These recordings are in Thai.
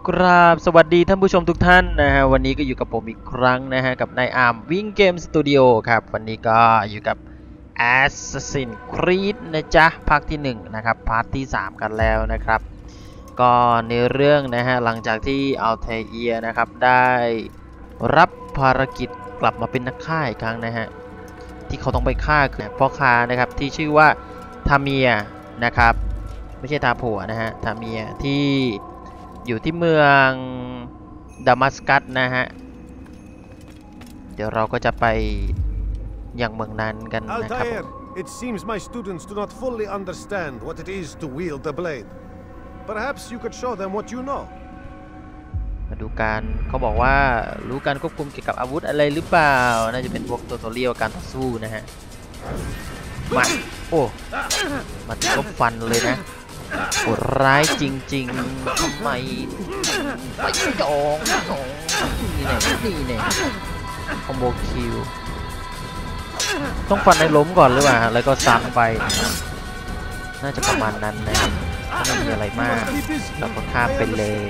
กราบสวัสดีท่านผู้ชมทุกท่านนะฮะวันนี้ก็อยู่กับผมอีกครั้งนะฮะกับนายอาร์มวิ่งเกมสตูดิโอครับวันนี้ก็อยู่กับ Assassin's Creed นะจ๊ะภาคที่1นะครับพาร์ทที่3กันแล้วนะครับก็ในเรื่องนะฮะหลังจากที่อัลเทเอียนะครับได้รับภารกิจกลับมาเป็นนักฆ่าอีกครั้งนะฮะที่เขาต้องไปฆ่าพ่อค้านะครับที่ชื่อว่าทาเมียนะครับไม่ใช่ทาผัวนะฮะทาเมียที่อยู่ที่เมืองดามัสกัสนะฮะเดี๋ยวเราก็จะไปยังเมืองนั้นกันนะครับ It seems my students do not fully understand what it is to wield the blade. Perhaps you could show them what you know. มาดูการเขาบอกว่ารู้การควบคุมเกี่ยวกับอาวุธอะไรหรือเปล่าน่าจะเป็นพวกตัวตัวเรียวการต่อสู้นะฮะมาโอ้มาถึงก็ฟันเลยนะโหดร้ายจริงๆทำไมไปจองนี่เนี่ยคอมโบคิวต้องฟันให้ล้มก่อนหรือเปล่าแล้วก็ซ้ำไปน่าจะประมาณนั้นนะไม่มีอะไรมากเราก็ข้ามไปเลย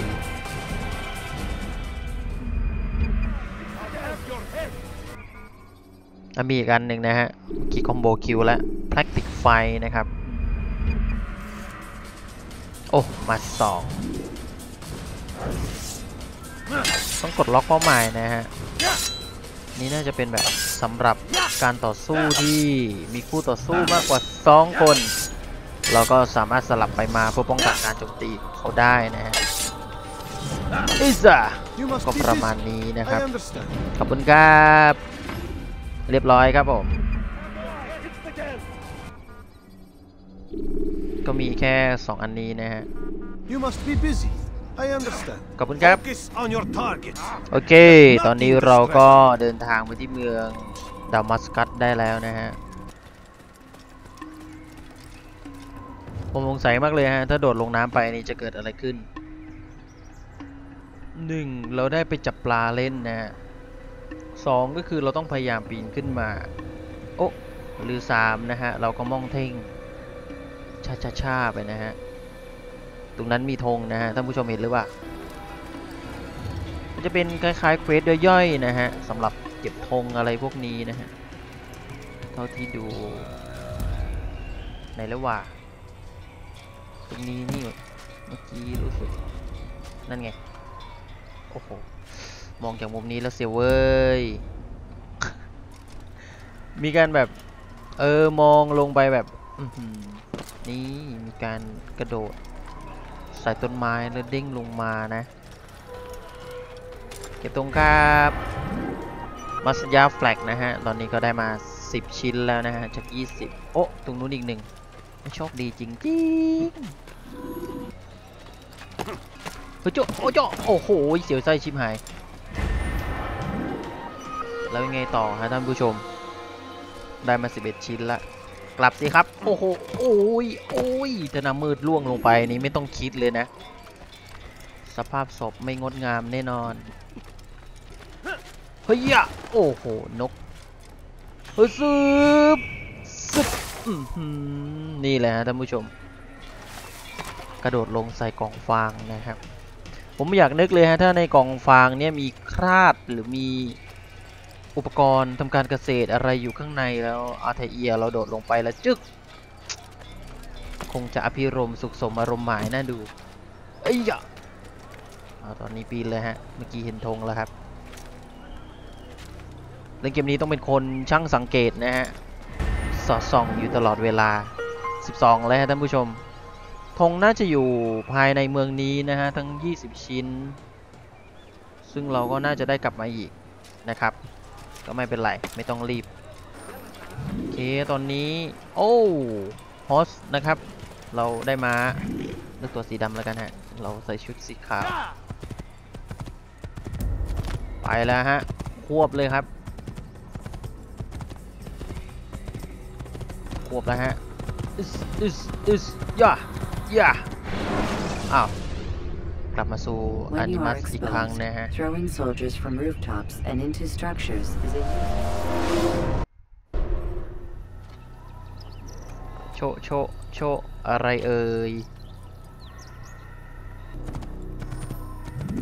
มีอีกอันหนึ่งนะฮะกี่คอมโบคิวแล้วแพลกติกไฟนะครับโอ้มา2ต้องกดล็อกเป้าหมายนะฮะนี่น่าจะเป็นแบบสำหรับการต่อสู้ที่มีคู่ต่อสู้มากกว่า2คนเราก็สามารถสลับไปมาเพื่อป้องกันการโจมตีเขาได้นะฮะอิซ่าก็ประมาณนี้นะครับขอบคุณครับเรียบร้อยครับผมก็มีแค่2อันนี้นะฮะขอบคุณครับโอเคตอนนี้เราก็เดินทางไปที่เมืองดามัสกัสได้แล้วนะฮะผมสงสัยมากเลยฮะถ้าโดดลงน้ำไปนี่จะเกิดอะไรขึ้น1เราได้ไปจับปลาเล่นนะฮะ2ก็คือเราต้องพยายามปีนขึ้นมาโอ้หรือ3นะฮะเราก็มองเท่งช้าๆไปนะฮะตรงนั้นมีธงนะฮะท่านผู้ชมเห็นหรือเปล่ามันจะเป็นคล้ายๆเควสย่อยๆนะฮะสำหรับเก็บธงอะไรพวกนี้นะฮะเท่าที่ดูในระหว่างตรงนี้นี่เมื่อกี้รู้สึกนั่นไงโอ้โหมองจากมุมนี้แล้วเสียเว้ย มีการแบบมองลงไปแบบนี่มีการกระโดดใส่ต้นไม้แล้วเด้งลงมานะเก็บตรงครับมัสยาแฟลกนะฮะตอนนี้ก็ได้มา10ชิ้นแล้วนะฮะจาก20โอ้ตรงนู้นอีก1โชคดีจริงๆเฮ้ยโจ้โอ้โหเสียวไส้ชิบหายแล้วยังไงต่อฮะท่านผู้ชมได้มา11ชิ้นละกลับสิครับโอ้โหโอ้ยจะนำมืดล่วงลงไปนี่ไม่ต้องคิดเลยนะสภาพศพไม่งดงามแน่นอนเฮ้ยโอ้โหนกเฮ้ยซึบนี่แหละฮะท่านผู้ชมกระโดดลงใส่กล่องฟางนะครับผมอยากนึกเลยฮะถ้าในกล่องฟางเนี่ยมีคราดหรือมีอุปกรณ์ทำการเกษตรอะไรอยู่ข้างในแล้วอาเทเอียเราโดดลงไปแล้วจึ๊กคงจะอภิรมย์สุขสมอารมณ์หมายน่าดูเอ้ยตอนนี้ปีนเลยฮะเมื่อกี้เห็นธงแล้วครับเล่นเกมนี้ต้องเป็นคนช่างสังเกตนะฮะสอดส่องอยู่ตลอดเวลา12แล้วฮะท่านผู้ชมธงน่าจะอยู่ภายในเมืองนี้นะฮะทั้ง20ชิ้นซึ่งเราก็น่าจะได้กลับมาอีกนะครับก็ไม่เป็นไรไม่ต้องรีบโอเคตอนนี้โอ้ฮอสนะครับเราได้มาเลือกตัวสีดำแล้วกันฮะเราใส่ชุดสีขาวไปแล้วฮะควบเลยครับควบแล้วฮะย่าอ้าวกลับมาสู่อนิมัสอีกครั้งนะฮะโชอะไรเอ่ย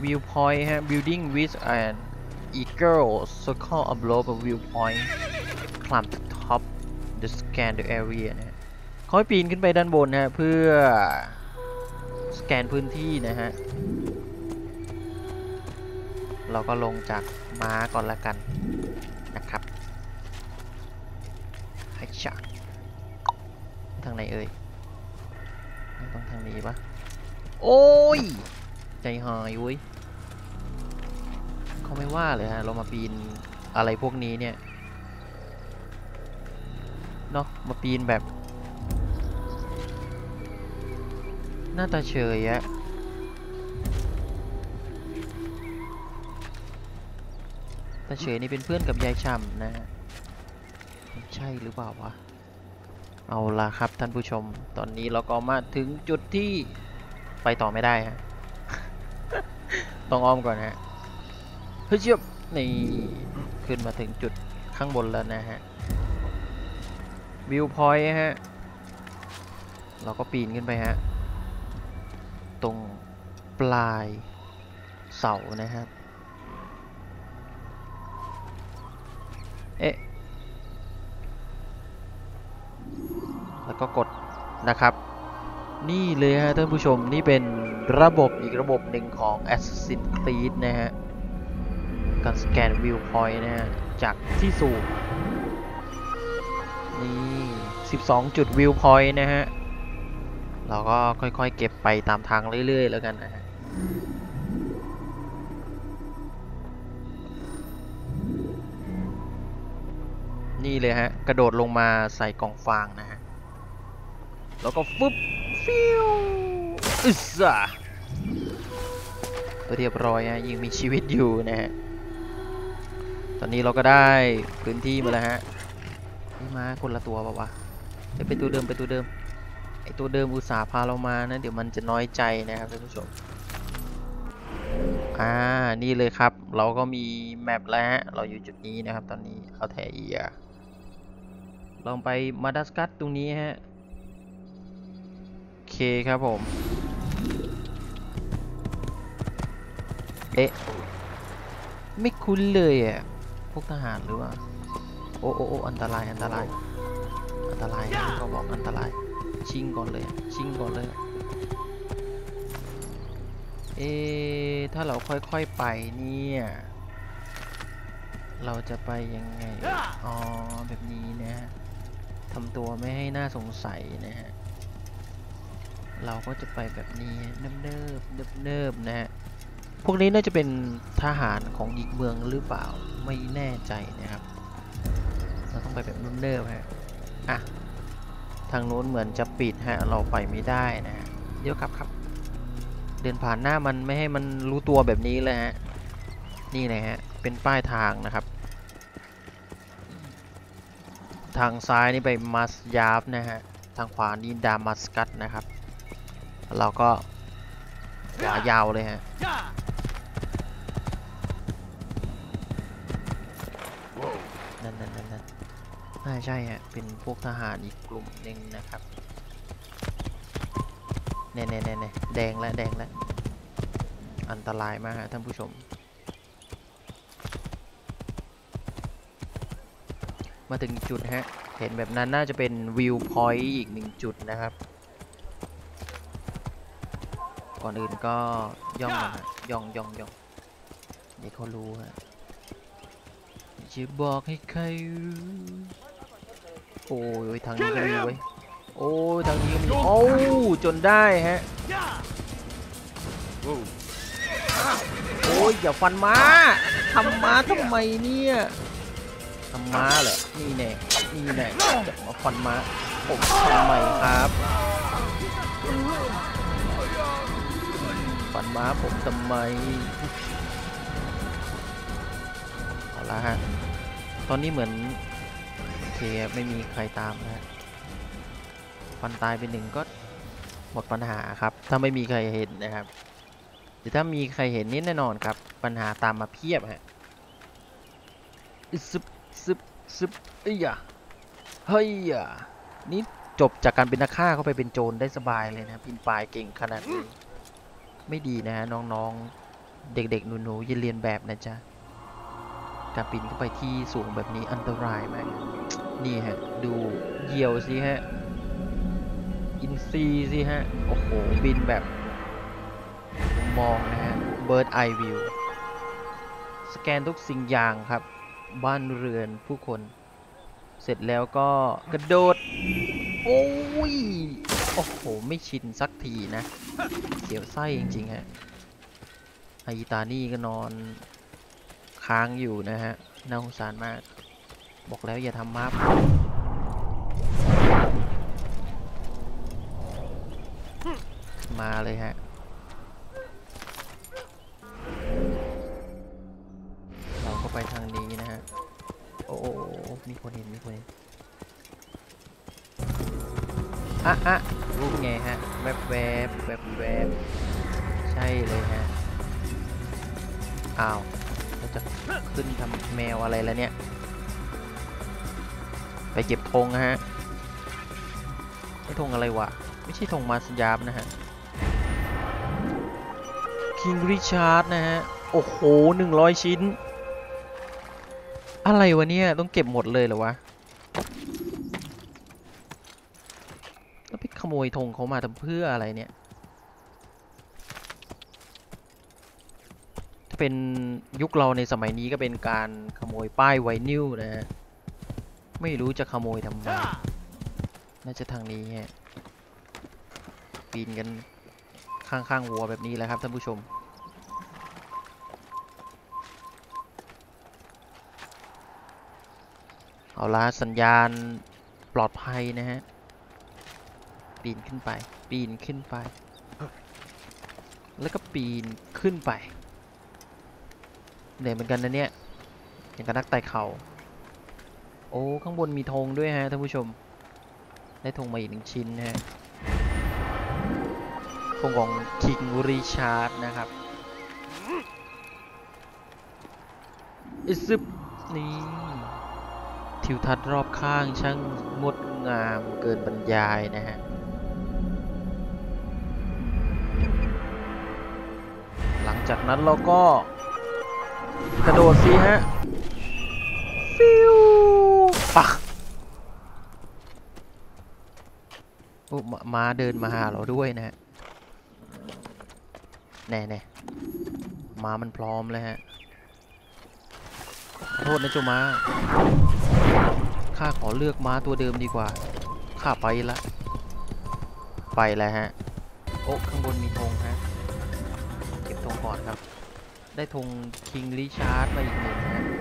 viewpoint ฮะ building with an eagle circle above a viewpoint climb to top the scan the area นะฮะเขาให้ปีนขึ้นไปด้านบนนะฮะเพื่อสแกนพื้นที่นะฮะเราก็ลงจากม้าก่อนละกันนะครับให้ชักทางไหนเอ่ยต้องทางนี้ปะโอ้ยใจหายเว้ยเขาไม่ว่าเลยฮะเรามาปีนอะไรพวกนี้เนี่ยเนาะมาปีนแบบหน้าตาเฉยอะตาเฉยนี่เป็นเพื่อนกับยายช่ำนะฮะใช่หรือเปล่าวะเอาล่ะครับท่านผู้ชมตอนนี้เราก็มาถึงจุดที่ไปต่อไม่ได้ฮะ ต้องอ้อมก่อนฮะเฮ้ยเจี๊ยบนี่ขึ้นมาถึงจุดข้างบนแล้วนะฮะวิวพอยต์ฮะเราก็ปีนขึ้นไปฮะตรงปลายเสานะครับเอ๊ะแล้วก็กดนะครับนี่เลยฮะท่านผู้ชมนี่เป็นระบบอีกระบบหนึ่งของ Assassin's Creed นะฮะการสแกนวิวพอยต์นะฮะจากที่สูงนี่12จุดวิวพอยต์นะฮะเราก็ค่อยๆเก็บไปตามทางเรื่อยๆแล้วกันนะฮะนี่เลยฮะกระโดดลงมาใส่กล่องฟางนะฮะแล้วก็ฟึบฟิวอึษะเรียบร้อยฮะยังมีชีวิตอยู่นะฮะตอนนี้เราก็ได้พื้นที่มาแล้วฮะนี่มาคนละตัวป่าวะไปตัวเดิมไปตัวเดิมไอตัวเดิมอุตส่าห์พาเรามานะเดี๋ยวมันจะน้อยใจนะครับท่านผู้ชมนี่เลยครับเราก็มีแมปแล้วฮะเราอยู่จุดนี้นะครับตอนนี้เอาแทเอียลองไปมาดากัสการ์ตรงนี้ฮะโอเคครับผมเอ๊ะไม่คุ้นเลยอ่ะพวกทหารหรือว่าโอ้อันตรายอันตรายอันตรายก็บอกอันตรายชิงก่อนเลยชิงก่อนเลยถ้าเราค่อยๆไปเนี่ยเราจะไปยังไงอ๋อแบบนี้นะทำตัวไม่ให้น่าสงสัยนะฮะเราก็จะไปแบบนี้เนิบนะฮะพวกนี้น่าจะเป็นทหารของอีกเมืองหรือเปล่าไม่แน่ใจนะครับเราต้องไปแบบเนิบฮะทางโน้นเหมือนจะปิดฮะเราไปไม่ได้นะฮะเดี๋ยวครับเดินผ่านหน้ามันไม่ให้มันรู้ตัวแบบนี้เลยฮะนี่นะฮะเป็นป้ายทางนะครับทางซ้ายนี่ไปมัสยาฟนะฮะทางขวานี่ดามัสกัสนะครับเราก็ขวายาวเลยฮะนั่นใช่ฮะเป็นพวกทหารอีกกลุ่มหนึ่งนะครับเน่แดงแล้วอันตรายมากฮะท่านผู้ชมมาถึงจุดฮะเห็นแบบนั้นน่าจะเป็นวิวพอยต์อีก1จุดนะครับก่อนอื่นก็ย่องนะย่องเดี๋ยวเขารู้ฮะจะบอกให้ใครโอ้ยทางนี้ก็มีไว้โอ้ยทางนี้มีโอ้จนได้ฮะโอ้ยอย่าฟันม้าทำม้าทำไมเนี่ยทำม้าเหรอนี่แน่จะมาฟันม้าผมทำไมครับฟันม้าผมทำไมเอาละฮะตอนนี้เหมือนโอเคไม่มีใครตามนะฟันตายไป1ก็หมดปัญหาครับถ้าไม่มีใครเห็นนะครับหรือถ้ามีใครเห็นนี่แน่นอนครับปัญหาตามมาเพียบฮะซึบเฮ้ยนี่จบจากการเป็นนักฆ่าเข้าไปเป็นโจรได้สบายเลยนะปีนป่ายเก่งขนาดนี้ไม่ดีนะฮะน้องๆเด็กๆหนูๆอย่าเรียนแบบนะจ๊ะการปีนขึ้นไปที่สูงแบบนี้อันตรายมากนี่ฮะดูเหยี่ยวสิฮะอินซีสิฮะโอ้โหบินแบบมองนะฮะ Bird Eye View สแกนทุกสิ่งอย่างครับบ้านเรือนผู้คนเสร็จแล้วก็กระโดดโอ้ยโอ้โหไม่ชินสักทีนะเสียวไส้จริงๆฮะไอตานี่ก็นอนค้างอยู่นะฮะน่าสงสารมากบอกแล้วอย่าทำมัฟมาเลยฮะเราก็ไปทางนี้นะฮะโอ้มีคนเห็นอ่ะรู้ไงฮะแวบใช่เลยฮะอ้าวเราจะขึ้นทำแมวอะไรแล้วเนี่ยไปเก็บธงนะฮะไม่ธงอะไรวะไม่ใช่ธงมาสยามนะฮะคิงริชาร์ดนะฮะโอ้โห100 ชิ้นอะไรวะเนี่ยต้องเก็บหมดเลยเหรอวะแล้วไปขโมยธงเขามาทำเพื่ออะไรเนี่ยถ้าเป็นยุคเราในสมัยนี้ก็เป็นการขโมยป้ายไวนิลนะฮะไม่รู้จะขโมยทำไมน่าจะทางนี้ฮะปีนกันข้างวัวแบบนี้แหละครับท่านผู้ชมเอาละสัญญาณปลอดภัยนะฮะปีนขึ้นไปแล้วก็ปีนขึ้นไปเหนื่อยเหมือนกันนะเนี่ยอย่างกับนักไต่เขาโอ้ข้างบนมีธงด้วยฮะท่านผู้ชมได้ธงมาอีก1 ชิ้นนะฮะธงของคิงริชาร์ดนะครับอิซึบนี่ทิวทัศน์รอบข้างช่างงดงามเกินบรรยายนะฮะหลังจากนั้นเราก็กระโดดสิฮะฟิวปักโอ้ม้าเดินมาหาเราด้วยนะฮะแน่ม้ามันพร้อมเลยฮะขอโทษนะเจ้าม้าข้าขอเลือกม้าตัวเดิมดีกว่าข้าไปแล้วฮะโอ้ข้างบนมีธงฮะเก็บธงก่อนครับได้ธงคิงริชาร์ดมาอีก1ฮะ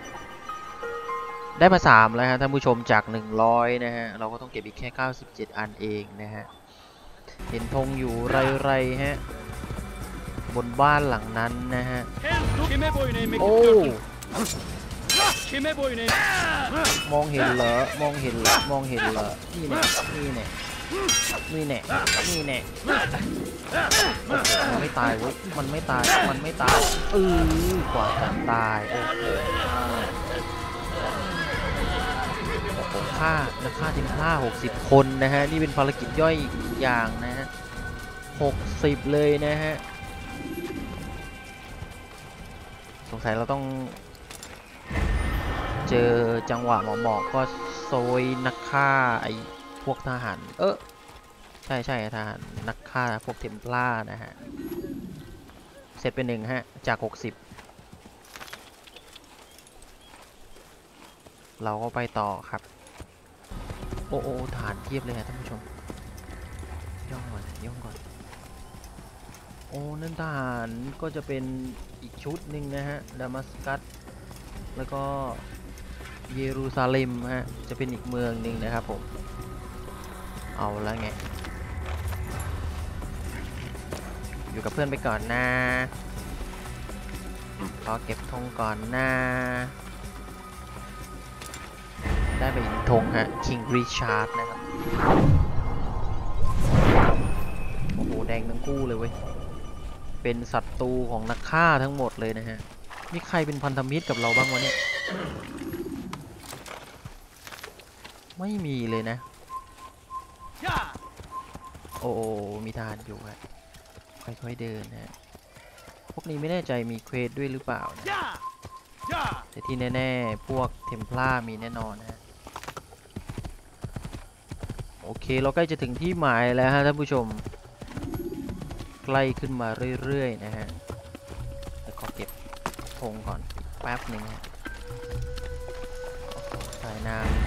ได้มา3แล้วฮะท่านผู้ชมจาก100นะฮะเราก็ต้องเก็บอีกแค่97 อันเองนะฮะเห็นธงอยู่ไรๆฮะบนบ้านหลังนั้นนะฮะโอ้มองเห็นเหรอนี่แน่มันไม่ตายเว้ยมันไม่ตายกว่าจะตายโอ้โหฆ่าทีมฆ่า60 คนนะฮะนี่เป็นภารกิจย่อยอีกอย่างนะฮะ60เลยนะฮะสงสัยเราต้องเจอจังหวะหมอกก็โซยนักฆ่าไอ้พวกทหารใช่ทหารนักฆ่าพวกเทมพลาร์นะฮะเสร็จเป็น1ฮะจาก60เราก็ไปต่อครับโอ้ฐานเทียบเลยฮะท่านผู้ชมย่องก่อนโอ้นั่นทหารก็จะเป็นอีกชุดหนึ่งนะฮะดามัสกัสแล้วก็เยรูซาเล็มฮะจะเป็นอีกเมืองหนึ่งนะครับผมเอาละไงอยู่กับเพื่อนไปก่อนนะขอเก็บธงก่อนนะได้ไปอีกธงฮะคิงริชาร์ดนะครับโอ้โหแดงทั้งคู่เลยเว้ยเป็นศัตรูของนักฆ่าทั้งหมดเลยนะฮะมีใครเป็นพันธมิตรกับเราบ้างวะเนี่ยไม่มีเลยนะโอ้มีทหารอยู่ฮะค่อยๆเดินนะวกนี้ไม่แน่ใจมีเควสด้วยหรือเปล่านะแต่ที่แน่ๆพวกเทมเพลามีแน่นอนนะฮะโอเคเราใกล้จะถึงที่หมายแล้วฮะท่านผู้ชมใกล้ขึ้นมาเรื่อยๆนะฮะแต่ขอเก็บธงก่อนแป๊บหนึ่งฮะสายน้ำ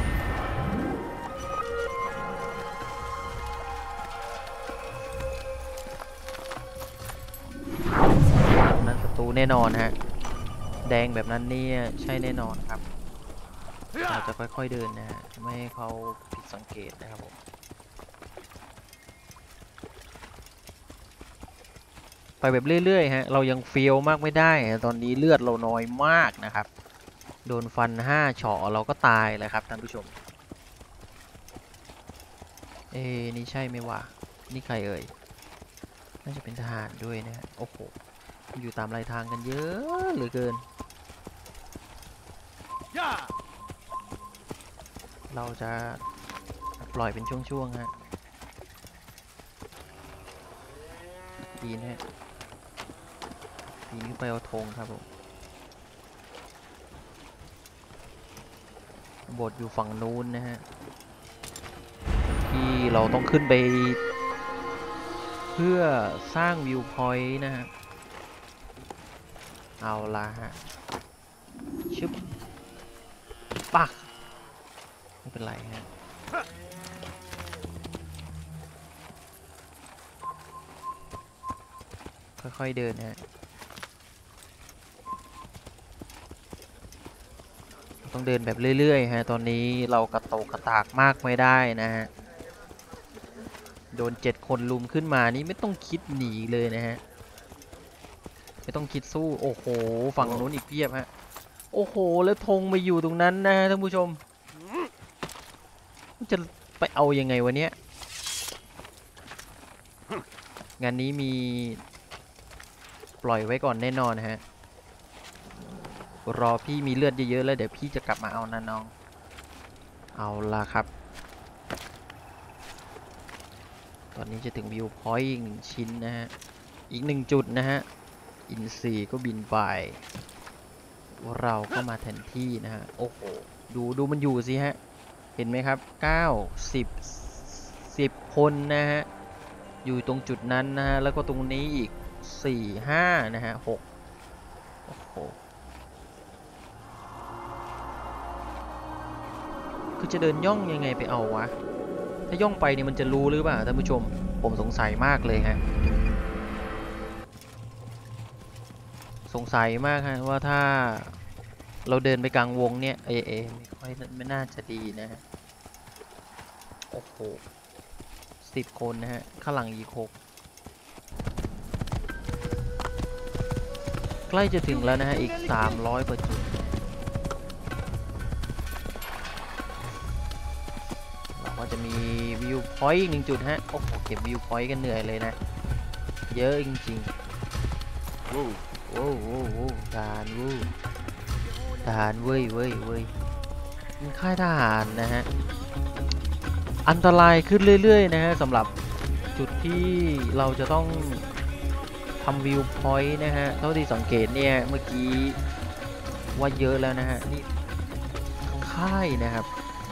นั้นศัตรูแน่นอนฮะแดงแบบนั้นเนี่ยใช่แน่นอนครับเราจะค่อยๆเดินนะฮะไม่ให้เขาผิดสังเกตนะครับผมไปแบบเรื่อยๆฮะเรายังเฟี้ยวมากไม่ได้ตอนนี้เลือดเราน้อยมากนะครับโดนฟัน5 เฉาะเราก็ตายเลยครับท่านผู้ชมนี่ใช่ไหมวะนี่ใครเอ่ยน่าจะเป็นทหารด้วยนะฮะโอ้โหอยู่ตามรายทางกันเยอะเหลือเกินเราจะปล่อยเป็นช่วงๆฮะปีนฮะปีนขึ้นไปเอาธงครับผมโบสถ์อยู่ฝั่งนู้นนะฮะที่เราต้องขึ้นไปเพื่อสร้างวิวพอยต์นะฮะเอาละฮะชึบปักไม่เป็นไรฮะค่อยๆเดินฮะต้องเดินแบบเรื่อยๆฮะตอนนี้เรากระโตกกระตากมากไม่ได้นะฮะโดน7 คนลุมขึ้นมานี่ไม่ต้องคิดหนีเลยนะฮะไม่ต้องคิดสู้โอ้โหฝั่งนู้นอีกเพียบฮะโอ้โหแล้วธงมาอยู่ตรงนั้นนะท่านผู้ชมจะไปเอายังไงวะเนี้ยงานนี้มีปล่อยไว้ก่อนแน่นอนฮะรอพี่มีเลือดเยอะๆแล้วเดี๋ยวพี่จะกลับมาเอานะน้องเอาล่ะครับตอนนี้จะถึงวิวพอยต์อีก1 ชิ้นนะฮะอีก1 จุดนะฮะอินซีก็บินไปเราก็มาแทนที่นะฮะโอ้โหดูมันอยู่สิฮะเห็นไหมครับ10 คนนะฮะอยู่ตรงจุดนั้นนะฮะแล้วก็ตรงนี้อีก4 5นะฮะ6โอ้โหคือจะเดินย่องยังไงไปเอาวะถ้าย่องไปเนี่ยมันจะรู้หรือเปล่าท่านผู้ชมผมสงสัยมากเลยฮะสงสัยมากฮะว่าถ้าเราเดินไปกลางวงเนี่ยไม่น่าจะดีนะฮะโอ้โห10 คนนะฮะข้างหลังอีก6ใกล้จะถึงแล้วนะฮะอีก300 กว่าจุดเราก็จะมีวิวพอยต์อีก1 จุดฮะโอ้โหเก็บวิวพอยต์กันเหนื่อยเลยนะเยอะจริงๆโอ้ทหารเว้ยมันค่ายทหารนะฮะอันตรายขึ้นเรื่อยๆนะฮะสำหรับจุดที่เราจะต้องทำวิวพอยต์นะฮะเท่าที่สังเกตเนี่ยเมื่อกี้ว่าเยอะแล้วนะฮะนี่ค่ายนะครับ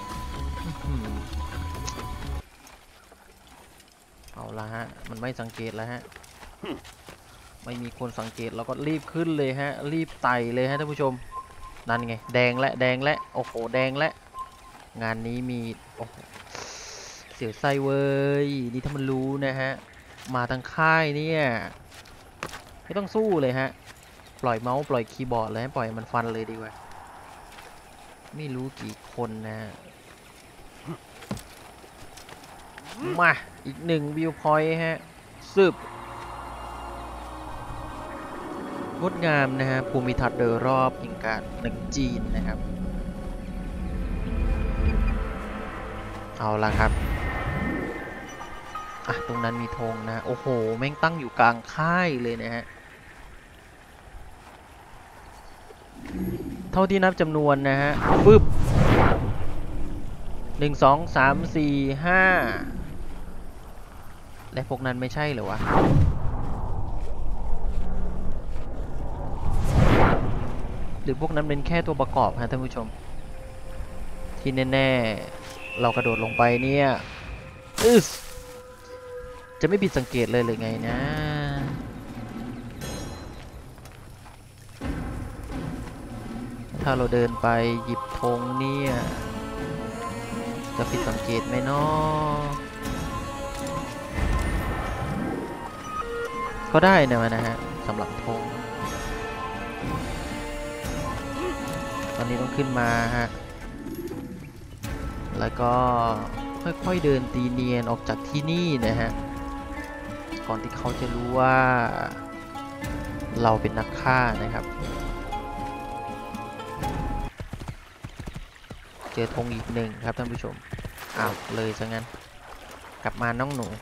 เอาละฮะมันไม่สังเกตแล้วฮะไม่มีคนสังเกตเราก็รีบขึ้นเลยฮะรีบไต่เลยฮะท่านผู้ชมนั่นไงแดงและโอ้โหแดงและงานนี้มีโอ้โหเสียวไส้เว้ยนี่ถ้ามันรู้นะฮะมาทางค่ายเนี่ยไม่ต้องสู้เลยฮะปล่อยเมาส์ปล่อยคีย์บอร์ดเลยปล่อยมันฟันเลยดีกว่าไม่รู้กี่คนนะมาอีก1 วิวพอยต์ฮะซึบงดงามนะฮะภูมิทัศน์โดยรอบแห่งการจีนนะครับเอาละครับตรงนั้นมีธงนะโอ้โหแม่งตั้งอยู่กลางค่ายเลยนะฮะเท่าที่นับจำนวนนะฮะปึ๊บ1 2 3 4 5และพวกนั้นไม่ใช่เหรอวะรือพวกนั้นเป็นแค่ตัวประกอบฮะท่านผู้ชมที่แน่ๆเรากระโดดลงไปเนี่ยจะไม่ผิดสังเกตเลยหรือไงนะถ้าเราเดินไปหยิบธงเนี่ยจะผิดสังเกตไหมเนาะก็ได้นะฮะสำหรับธงตอนนี้ต้องขึ้นมาฮะแล้วก็ค่อยๆเดินตีเนียนออกจากที่นี่นะฮะก่อนที่เขาจะรู้ว่าเราเป็นนักฆ่านะครับเจอธงอีกหนึ่งครับท่านผู้ชมอ้าวเลยซะงั้นกลับมาน้องหนู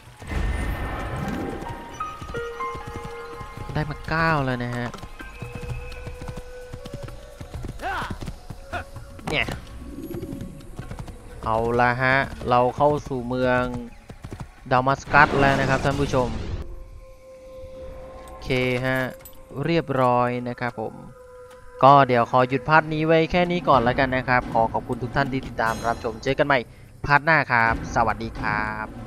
ได้มา9แล้วนะฮะเนี่ยเอาละฮะเราเข้าสู่เมืองดามัสกัสแล้วนะครับท่านผู้ชมโอเคฮะเรียบร้อยนะครับผมก็เดี๋ยวขอหยุดพาร์ทนี้ไว้แค่นี้ก่อนแล้วกันนะครับขอขอบคุณทุกท่านที่ติดตามรับชมเจอกันใหม่พาร์ทหน้าครับสวัสดีครับ